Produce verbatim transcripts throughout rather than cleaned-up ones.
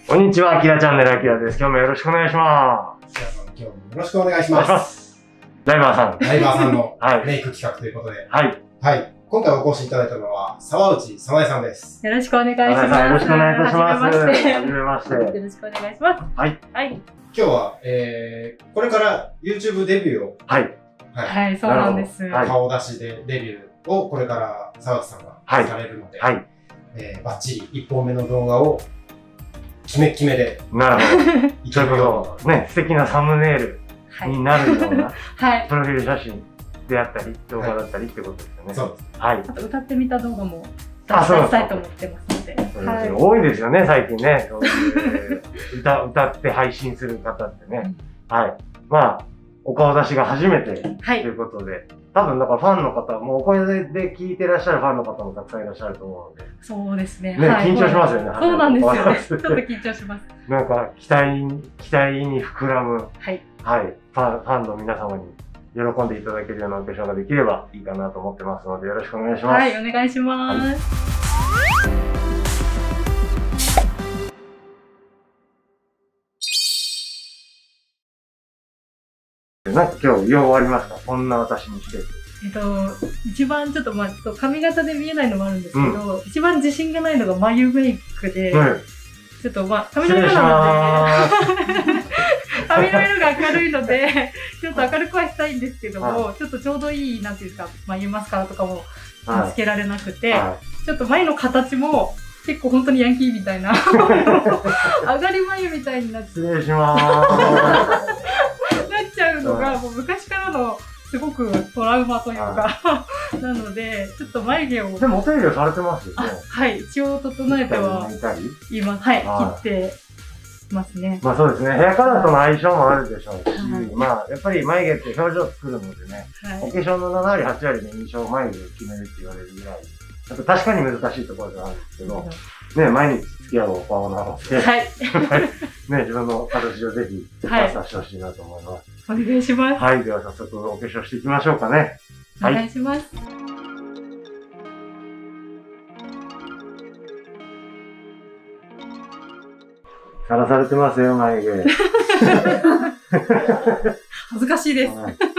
こんにちは、あきらチャンネルあきらです。今日もよろしくお願いします。今日もよろしくお願いします。お願いします。 ダイバーさん。 ダイバーさんのメイク企画ということで。 はい。 はい。今回お越しいただいたのは、沢内さなえさんです。 よろしくお願いします。 よろしくお願いいたします。 はじめまして。 はじめまして。 よろしくお願いします。 はい。 はい。 今日は、えー、これから YouTube デビューを。 はい。 はい、はい、そうなんです。 顔出しでデビューをこれから沢内さんがされるので、はい。えー、バッチリいっぽんめの動画をキメキメで。 なるほど。そういうこと。ね、素敵なサムネイルになるような、はい。プロフィール写真であったり、動画だったりってことですよね。 そうです。 はい。あと歌ってみた動画も出したいと思ってますので。 はい。多いですよね、最近ね。そういう歌、歌って配信する方ってね。はい。まあ、お顔出しが初めてということで、多分だからファンの方もお声で聞いてらっしゃるファンの方もたくさんいらっしゃると思うので。 そうですね。 ね、緊張しますよね。 そうなんですよね。ちょっと緊張します。 なんか期待、期待に膨らむ、はい。はい。ファン、ファンの皆様に喜んでいただけるようなお化粧ができればいいかなと思ってますので、よろしくお願いします。 はい、お願いします。はいなんか今日、よう終わりました。こんな私にして。 えっと、一番ちょっとまあ、ちょっと髪型で見えないのもあるんですけど、うん、一番自信がないのが眉メイクで、うん、ちょっとまあ、髪の色なので、髪の色が明るいので、ちょっと明るくはしたいんですけども、はい、ちょっとちょうどいい、なんていうんですか、眉マスカラとかもつけられなくて、はいはい、ちょっと眉の形も、結構本当にヤンキーみたいな、上がり眉みたいになって。 失礼しまーす。 ちゃうのがもう昔からのすごくトラウマというかなのでちょっと眉毛をでもお手入れされてますよね。 はい一応整えては今はい切ってますね。 まあそうですね、ヘアカラーとの相性もあるでしょうし、はい、まあやっぱり眉毛って表情を作るのでね、はい、お化粧のななわりはちわりの印象を眉毛で決めるって言われるぐらいやっぱ確かに難しいところではあるんですけど、ね、毎日付き合うお顔なので、はい、ね、自分の形をぜひ出させてほしいなと思います。 お願いします。 はい。では早速お化粧していきましょうかね。 お願いします。 さらされてますよ、眉毛。 恥ずかしいです。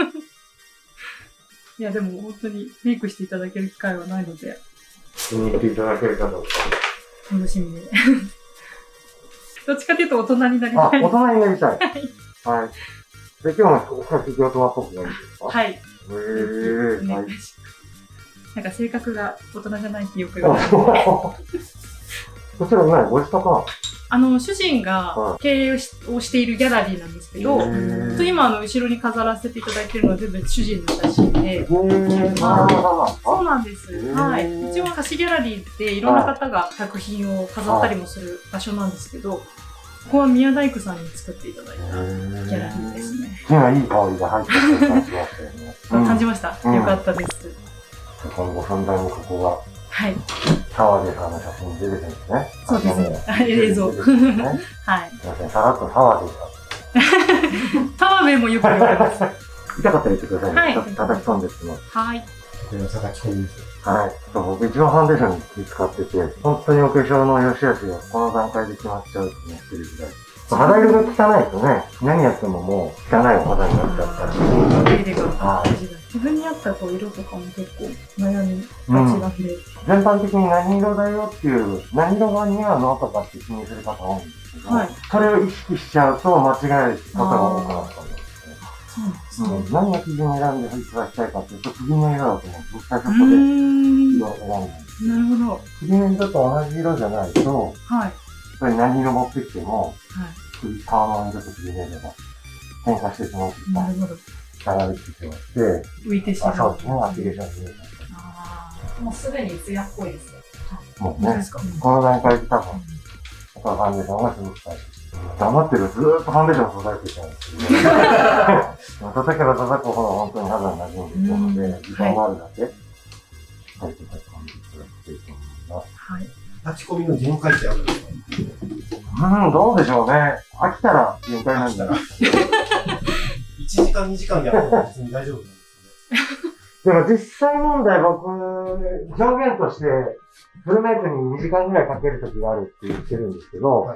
いや、でも本当にメイクしていただける機会はないので。 気に入っていただけるかどうか。 楽しみに。どっちかというと大人になりたい。 あ、大人になりたい。はい。で、今日も比較的大人っぽくなるんですか？ はい。 へぇー。はい。 なんか性格が大人じゃないってよく言われる。 こちら何ご自宅なの？ あの、主人が経営をしているギャラリーなんですけど、今、あの、後ろに飾らせていただいているのは全部主人の写真で。そうなんです。はい。一応、貸しギャラリーっていろんな方が作品を飾ったりもする場所なんですけど、ここは宮大工さんに作っていただいたギャラリーですね。 今いい香りが入ってる感じましたよね。 感じました。よかったです。 このごさんだいのここが。 はい。 澤部さんの写真に出てるんですね。 そうですね。映像。はい。すみません、さらっと澤部さん。澤部もよく言われます。 痛かったら言ってくださいね。はい。叩き込んでってます。 はい。 これは叩き込みです。 はい。僕一番ファンデーションに気使ってて、本当にお化粧の良し悪しがこの段階で決まっちゃうって思ってるぐらい。肌色が汚いとね、何やってももう汚いお肌になっちゃったり。 自分に合ったこう色とかも結構悩みがちなんで、うん、 全般的に何色だよっていう、何色が似合うのとかって気にする方多いんですけど、はい、それを意識しちゃうと間違える方が多くなったんですね。そうなんですね。何が基準に選んでいただきたいかっていうと、首の色だと思うんです。僕最初ここで色を選んだんです。 なるほど。 首の色と同じ色じゃないと、はい、やっぱり何色持ってきても、はい、首、皮の色と首の色が変化してしまうというか。なるほど。下がってしまって、 浮いてしまう。 そうですね、アプリケーションに見えました。 ああ、もうすでに艶っぽいですよ。 もうね、この段階で多分、やっぱファンデーションがすごく大事。黙ってるずーっとファンデーションを育てていたんですけど、叩けば叩くほど本当に肌に馴染んでいくので、時間があるだけ、しっかりと叩き込んでいただきたいと思います。はい。 立ち込みの限界ってあるんですか？ うん、どうでしょうね。飽きたら限界なんだな。 いちじかんにじかんやっても別に大丈夫なんですね。でも実際問題僕、表現として、フルメイクににじかんぐらいかけるときがあるって言ってるんですけど、はい、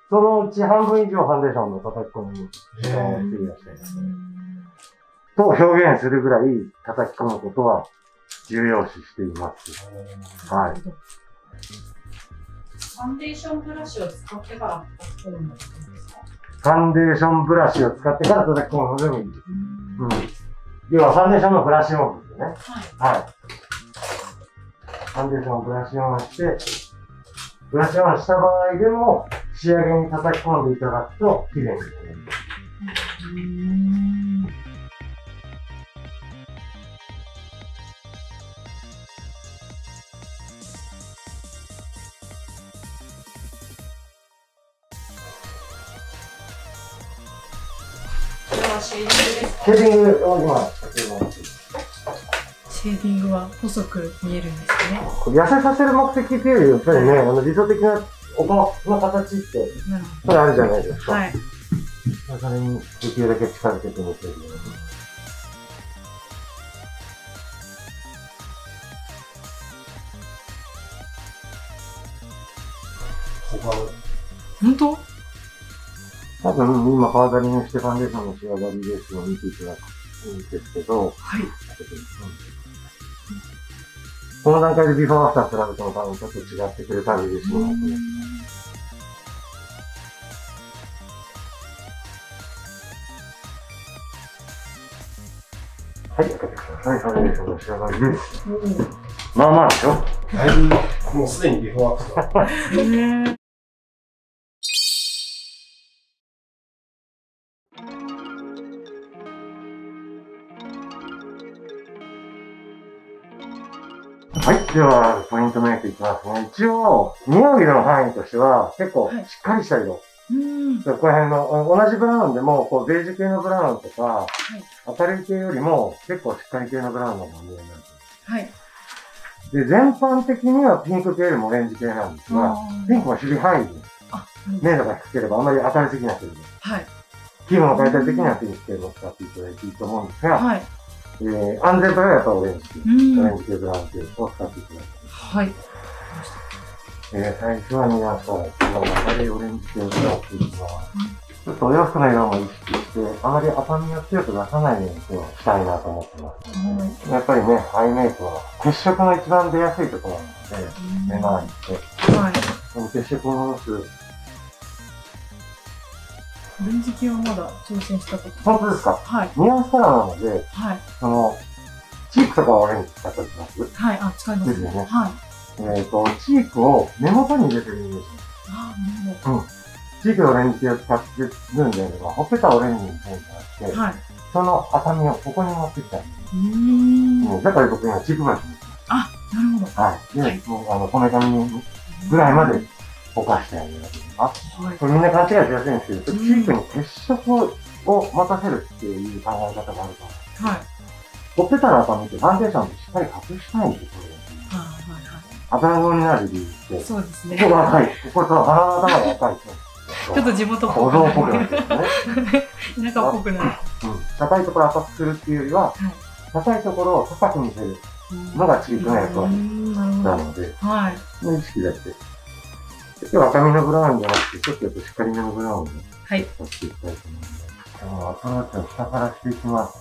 そのうち半分以上ファンデーションの叩き込みに時間を費やしていますね。と表現するぐらい叩き込むことは重要視しています。はい。 ファンデーションブラシを使ってから叩き込むのですか？ ファンデーションブラシを使ってから叩き込むのでもいいです。うん。要はファンデーションのブラシオンですよね。はい。はい。ファンデーションをブラシオンして、ブラシオンした場合でも仕上げに叩き込んでいただくと綺麗になります。 シェーディングですか？ シェーディングを今、先ほどシェーディングは細く見えるんですね。 痩せさせる目的っていうより、やっぱりね、あの理想的なお顔の形って、それあるじゃないですか。はい。それにできるだけ近づけてみてるように。 本当？ 多分、今、パウダリングしてファンデーションの仕上がりですを見ていただくんですけど、はい。この段階でビフォーアフター比べても多分ちょっと違ってくれたら嬉しいなと思ってます。はい、開けてください。ファンデーションの仕上がりです。まあまあでしょ？ だいぶ、もうすでにビフォーアフター。 はい。では、ポイントメイクいきますね。一応、似合う色の範囲としては、結構しっかりした色。はい、うん。ここら辺の、同じブラウンでも、こう、ベージュ系のブラウンとか、はい、明るい系よりも、結構しっかり系のブラウンの方が似合います。はい。で、全般的にはピンク系よりもオレンジ系なんですが、ピンクは守備範囲です。あ、明度が低ければ、あまり明るすぎなければ。はい。気分を変えたい時にはピンク系を使っていただいていいと思うんですが、はい。えー、安全とはやっぱオレンジ系、オレンジ系、ブラウン系を使っていただいて。はい。えー、最初は皆さん、この明るいオレンジ系を使っていきます。ちょっとお洋服の色も意識して、あまり赤みを強く出さないようにしたいなと思ってます。うん、やっぱりね、アイメイクは血色の一番出やすいところなので、目周りって。はい。この血色を戻す。 オレンジ系はまだ挑戦したことない。 本当ですか？はい。ニュアンスカラーなので、はい。その、チークとかはオレンジ使ったりします？ はい、あ、使います。ですよね。はい。 えっと、チークを根元に入れてるイメージ。ああ、なるほど。うん。チークのオレンジ系を使ってるんであれば、ほっぺたオレンジに変化して、はい。その赤みをここに持ってきたんです。うーん。だから僕今チークブラシにしてます。あ、なるほど。はい。で、はい、もう、あの、こめかみぐらいまでぼかしてあげるわけですか。はい。これみんな勘違いしやすいんですけど、チークに血色を持たせるっていう考え方があると思うんです。はい。ほっぺたの赤みってファンデーションでしっかり隠したいんですよ。はいはいはい。油顔になる理由って。そうですね。ここが赤い。ここと鼻の頭が赤いと。 ちょっと地元っぽくなる。小僧っぽくなるんですね。田舎っぽくなる。うん。高いところ赤くするっていうよりは、高いところを高く見せるのがチークの役割なので、はい。その意識だけ。今日は赤みのブラウンじゃなくて、ちょっとやっぱしっかりめのブラウンを使っていきたいと思います。今日はアプローチを下からしていきます。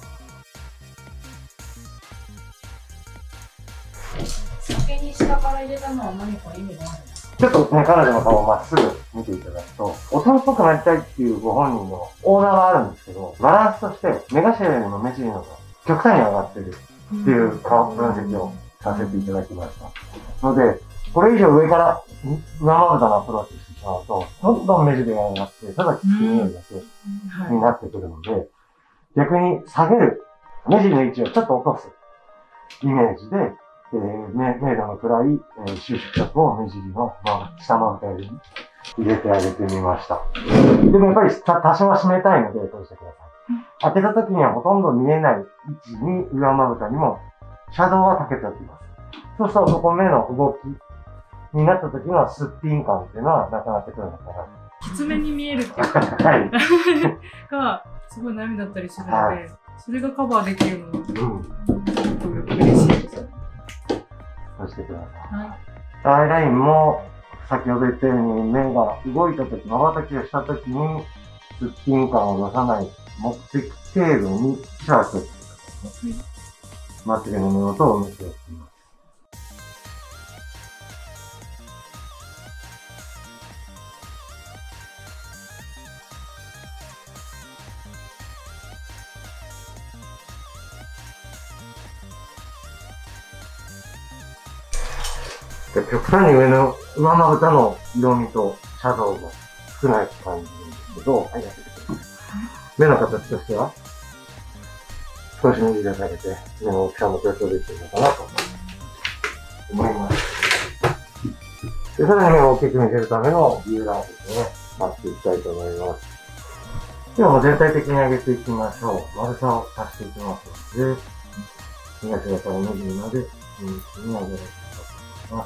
先に下から入れたのは何か意味があるんですか？ ちょっとね、彼女の顔をまっすぐ見ていただくと、大人っぽくなりたいっていうご本人のオーナーがあるんですけど、バランスとして目頭よりも目尻の方が極端に上がってるっていう顔分析をさせていただきました。ので、これ以上上から上まぶたのアプローチしてしまうと、どんどん目尻が上がって、ただきつく見えるだけになってくるので、逆に下げる、目尻の位置をちょっと落とすイメージで、えー、明度の暗い、えー、収縮角を目尻の、まあ、下まぶたよりに入れてあげてみました。でもやっぱり多少は締めたいので、通してください。開けた時にはほとんど見えない位置に上まぶたにも、シャドウはかけておきます。そうすると、そこ目の動きになった時のすっぴん感っていうのはなくなってくるのかな。 きつめに見えるっていうか、はい。が、すごい悩みだったりするので、はい、それがカバーできるのは、うん、ちょっと嬉しいです。 そうしてください。はい。アイラインも先ほど言ったように目が動いたとき、瞬きをしたときに、すっぴん感を出さない目的程度にシャープしていたね。まつげの根元を見ておきます。で極端に上の上まぶたの色味とシャドウが少ない感じるんですけど、はい、やってください。目の形としては、少し右で下げて、目の大きさも調整できてるのかなと思います。で、さらに目を大きく見せるためのビューラーですね、貼っていきたいと思います。ではもう全体的に上げていきましょう。丸さを足していきますので、東側から右まで、右に上げられていきます。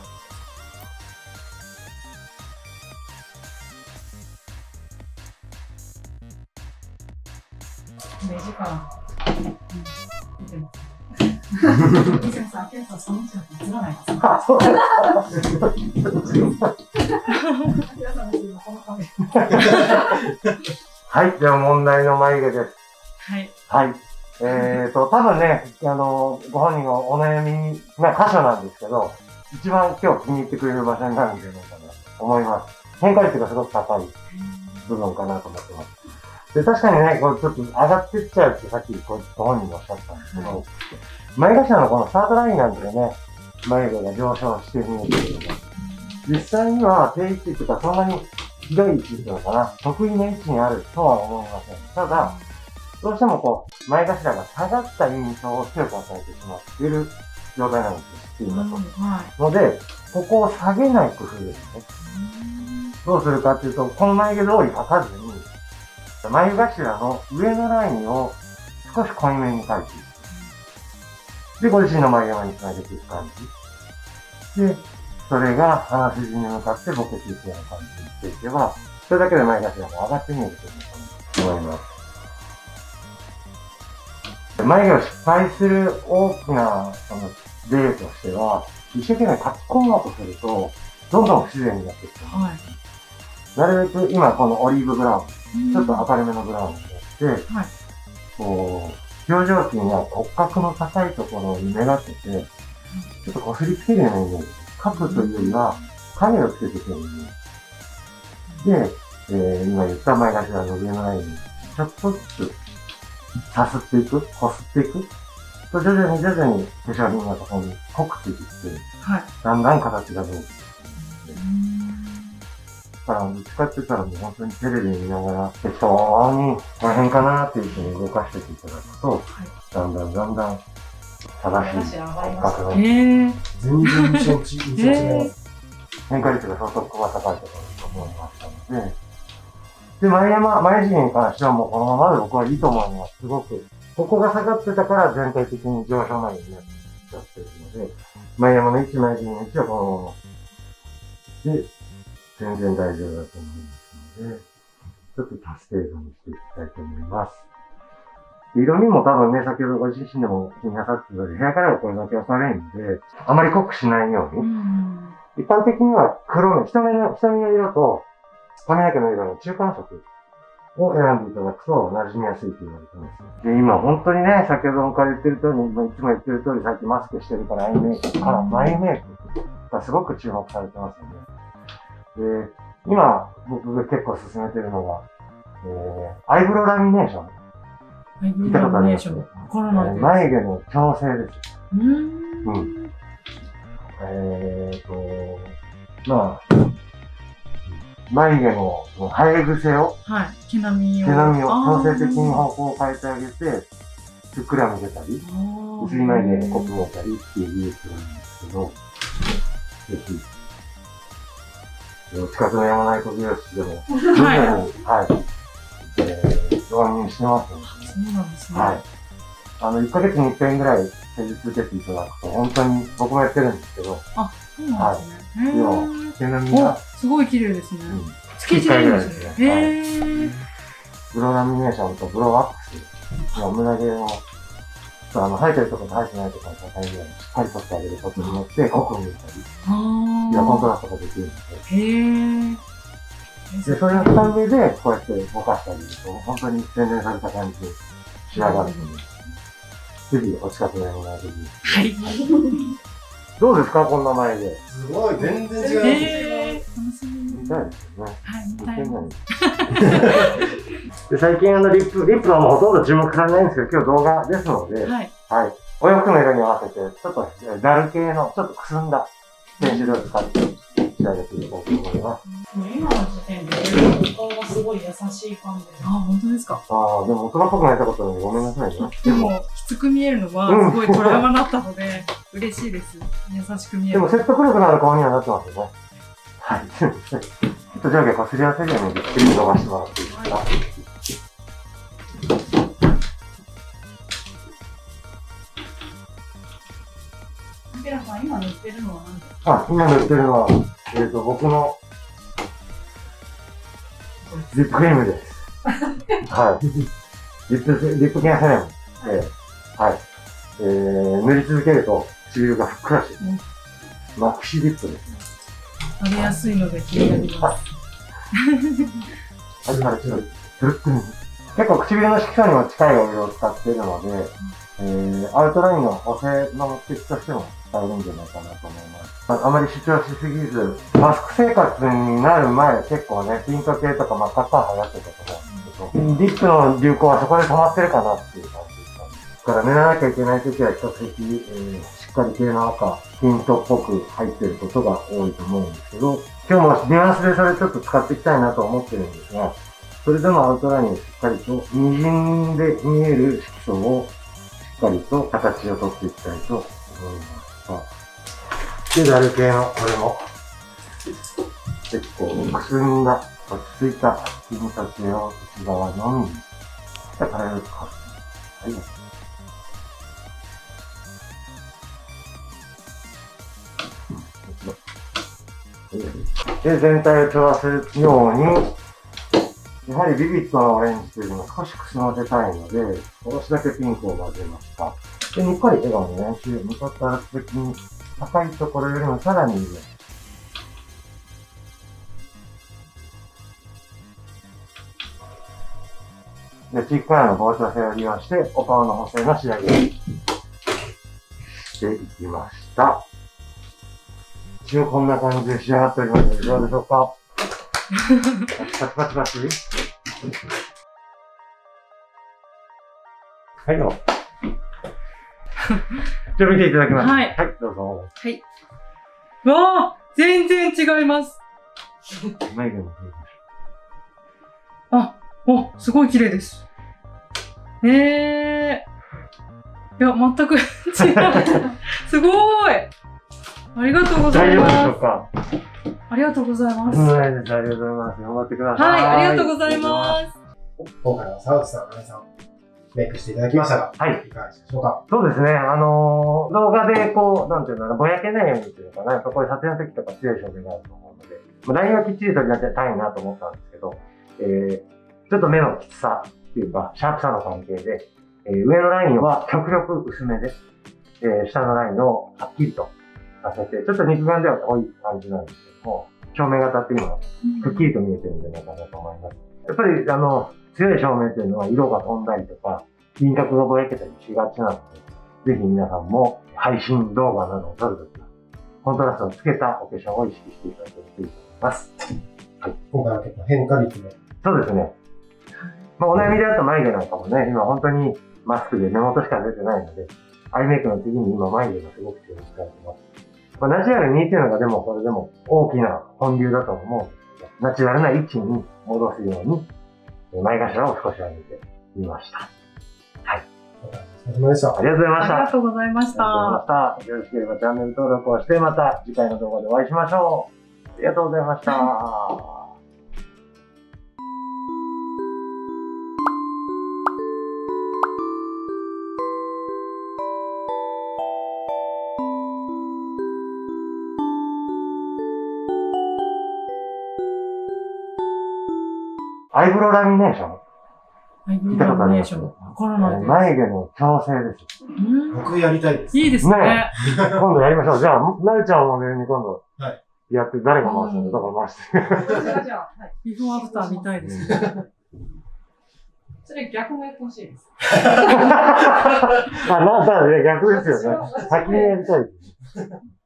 目力。見てます。伊勢さん、ケンさん、そのうちは映らないです。あ、そうはい、では問題の眉毛です。 はい。 はい。えーと、多分ね、あの、ご本人のお悩みな箇所なんですけど、一番今日気に入ってくれる場所になるんじゃないかなと思います。変化率がすごく高い部分かなと思ってます。で、確かにね、こうちょっと上がってっちゃうってさっきご本人もおっしゃったんですけど、眉頭のこのスタートラインなんでね、眉毛が上昇して見えてるので、実際には定位置とかそんなに広い位置っていうのかな、得意な位置にあるとは思いません。ただ、どうしてもこう、前頭が下がった印象を強く与えてしまっている状態なんですよ、っていうのと。ので、ここを下げない工夫ですね。どうするかっていうと、この眉毛通り描かずに、眉頭の上のラインを少し濃いめに描いていく。で、ご自身の眉山につなげていく感じ。で、それが鼻筋に向かってボケていくような感じにしていけば、それだけで眉頭が上がって見えると思います。眉毛を失敗する大きなその例としては、一生懸命描き込もうとすると、どんどん不自然になっていく。はい、なるべく今このオリーブブラウン、ちょっと明るめのブラウンをやって、はい、こう、表情筋や骨格の高いところに目がけて、ちょっとこすりつけるようなイメージ。描くというよりは、影をつけていくようなイメージ。で、えー、今言った前頭の上のラインに、ちょっとずつ、さすっていく、こすっていく。と徐々に徐々に化粧品のところに濃くついていって、はい、だんだん形がどうです。だから、どっちかって言ったらもう本当にテレビ見ながら、適当に大変かなっていうふうに動かしていただくと、はい、だんだんだんだん正しい骨格の。 全然印象値、印象違います。 変化率が相当高いところだと思いましたので、で、前山、前尻に関してはもうこのままで僕はいいと思います。すごく。ここが下がってたから全体的に上昇眉になっちゃってるので、前山の位置、前尻の位置はこのままで、全然大丈夫だと思いますので、ちょっと足す程度にしていきたいと思います。色味も多分ね、先ほどご自身でも気になさってたように、ヘアカラーがこれだけ押されるんで、あまり濃くしないように。うん、一般的には黒目、瞳の、瞳の色と髪の毛の色の中間色を選んでいただくと馴染みやすいと言われてます。で、今本当にね、先ほどから言ってる通り、いつも言ってる通り、さっきマスクしてるからアイメイクから眉メイクがすごく注目されてますよね。で、今僕が結構進めてるのが、えー、アイブロウラミネーション。 アイブロウラミネーション。わからないです。 眉毛の調整です。 うーん。うん。 えーと、まあ、眉毛の生え癖を、 はい、毛並みを、 毛並みを調整的に方向を変えてあげて、ふっくら見せたり、薄い眉毛が濃く見えたりっていう技術なんですけど、ぜひ、お近くの山内湖美容室でも、はい、はい、えー、導入してますので、 そうなんですね。 はい。あの、いっかげつにいっぺんぐらい施術受けていただくと、本当に僕もやってるんですけど、 あ、そうなんですね。 はい。毛並みが、 すごい綺麗ですね。つけてるんですね。へー。 ブローラミネーションとブローワックスの胸毛の、 とあの、生えてるところと生えてないところの境目をしっかり取ってあげることによって、濃く見えたり、いや、コントラストができるので。へー。で、それをした上で、こうやってぼかしてあげると、本当に洗練された感じに仕上がるので、ぜひお近くのような時に。はい。どうですか、こんな前で。 すごい、全然違います。えー、楽しみ。 見たいですよね。はい、見たいです。で、最近あの、リップ、リップはもうほとんど注目されないんですけど、今日動画ですので、はい。はい。お洋服の色に合わせて、ちょっとダル系の、ちょっとくすんだペンシルを使って仕上げていこうと思います。 今の時点で、お顔がすごい優しい感じ。あ、本当ですか。 ああ、でも大人っぽくなったことなのでごめんなさいね。 でも、きつく見えるのは、すごいトラウマだったので、嬉しいです。優しく見える。 でも説得力のある顔にはなってますよね。はい。ちょっと上下こすり合わせるようにびっくり伸ばしてもらっていいですか。 竹田さん、今塗ってるのは何ですか？ あ、今塗ってるのは、えっと、僕のリップクリームです。はい。リップ、リップケアセレムで、はい。えー、塗り続けると唇がふっくらして、マクシリップですね。 食べやすいので気になります。 はい、はい、ちょっと、結構唇の色素にも近いオイルを使っているので、えー、アウトラインの補正の目的としても使えるんじゃないかなと思います。あまり主張しすぎず、マスク生活になる前、結構ね、ピント系とか真っ赤っか流行ってたと思うんですけど、リップの流行はそこで止まってるかなっていう感じですかね。だから塗らなきゃいけないときは比較的、えー、しっかり系の赤、ピントっぽく入ってることが多いと思うんですけど、今日もニュアンスでそれちょっと使っていきたいなと思ってるんですが、それでもアウトラインをしっかりと、滲んで見える色素をしっかりと形をとっていきたいと思います。で、ダル系のこれも、結構くすんだ、落ち着いたピント系を内側のみに、軽くかはい。で、全体を調和するように、やはりビビッドなオレンジというのを少しくすませたいので、少しだけピンクを混ぜました。で、にっこり笑顔の練習、向かった時に高いところよりもさらに上。で、チークカラーの膨張性を利用して、お顔の補正の仕上げにしていきました。一応こんな感じで仕上がっておりますので、どうでしょうか？パチパチパチ。はい、どうぞ。じゃあ見ていただきます。はい。はい、どうぞ。はい。 わあ、全然違います。 眉毛もそうです。 あ、お、すごい綺麗です。ええー。いや、全く違う。すごい。ありがとうございます。大丈夫でしょうか？ありがとうございます。 はい、ありがとうございます。頑張ってください。 はい、ありがとうございます。 今回は沢内さん、金さん、メイクしていただきましたが、はい。いかがでしょうか？ そうですね。あのー、動画でこう、なんていうのかな、ぼやけないようにっていうのかな、やっぱこういう撮影の時とか強い照明があると思うので、まあ、ラインはきっちり取り当てたいなと思ったんですけど、えー、ちょっと目のきつさっていうか、シャープさの関係で、えー、上のラインは極力薄めで、えー、下のラインをはっきりとさせて、ちょっと肉眼では多い感じなんですけども、照明型っていうのはくっきりと見えてるんじゃないかなと思います。やっぱり、あの、強い照明っていうのは色が飛んだりとか、輪郭がぼやけたりしがちなので、ぜひ皆さんも配信動画などを撮るときは、コントラストをつけたお化粧を意識していただけるといいと思います。 はい。今回は結構変化率も。 そうですね。まあ、お悩みであった眉毛なんかもね、今本当にマスクで目元しか出てないので、アイメイクの次に今眉毛がすごく注目されてます。まあ、ナチュラルにっていうのがでもこれでも大きな本流だと思うんですけど、ナチュラルな位置に戻すように、前頭を少し上げてみました。はい。 お疲れ様でした。 ありがとうございました。 ありがとうございました。 ありがとうございました。よろしければチャンネル登録をして、また次回の動画でお会いしましょう。ありがとうございました。アイブロウラミネーションアイブロウラミネーション。わからないです。 眉毛の矯正です。 僕やりたいです。 いいですね。 今度やりましょう。じゃあ、なるちゃんをモデルに今度、やって、誰が回すんだから回して。 じゃあ、ビフォーアフター見たいですね。それ逆もやってほしいです。あ、 なんだ、逆ですよね。先にやりたい。